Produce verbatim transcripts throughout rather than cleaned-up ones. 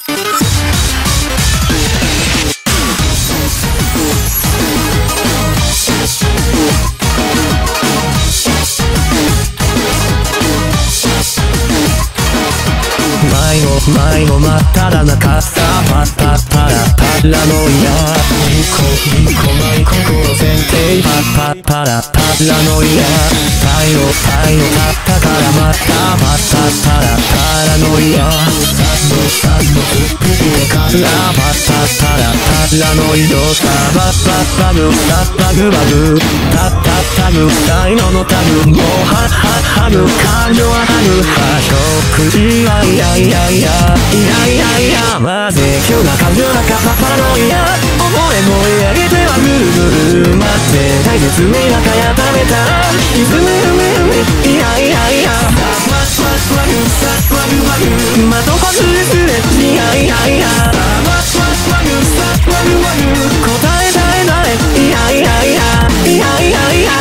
前の真っただ中さパッパッパラパラノイアニコニコマイ心前提パッパッパラパラノイアパイロパイロたったからまたパッパッパラパラノイアサッのサッのフックでからパッパッパラパラノイドサバッパッパグサッパグバグタッタッタグ才能のタグもうハッハッハグ感情はハグハショックいやいやいやいやいやいやいやまぜ今日が感情なかパパラノイア思い燃え上げてはぐるぐる待って大切に中や食べたらリズムうめうめいやいやいやワッワッワグサッワグワグまとかずれすれいやいやいやワッワッワグサッワグワグ答えたえないいやいやいやいやいやいや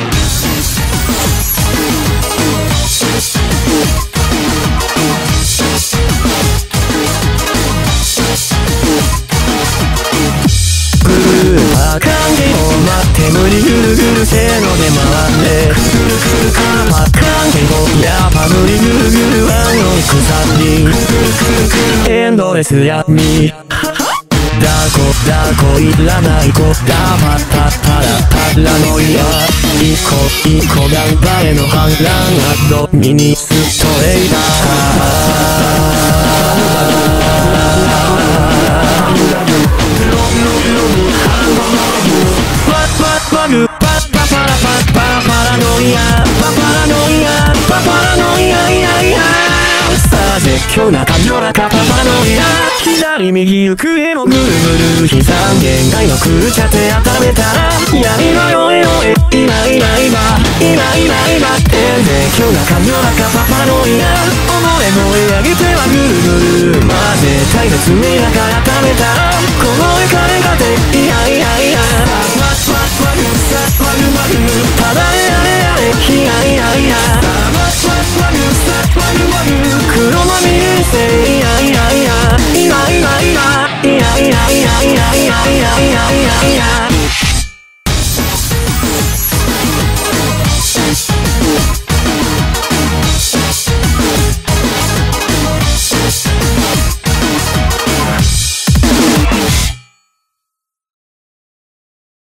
あかんけど待って無理ぐるぐるせーので回ってくるくるかあかんけどやっぱ無理ぐるぐるワンの腐りくるくるくるエンドレス闇だこだこいらない子だパッパッパラパラノイア一個一個頑張れの反乱アッドミニストレイダパグパッパパラパッパパラノイアパパラノイアパパラノイアイヤイヤさあ絶叫な感情なかパパラノイア左右行くへもぐるぐる膝限界の空茶手温めたらやいばよえよえ今今今今今今って絶叫な感情なかパパラノイア思い燃え上げてはぐるぐるまぜ大切に中温めたら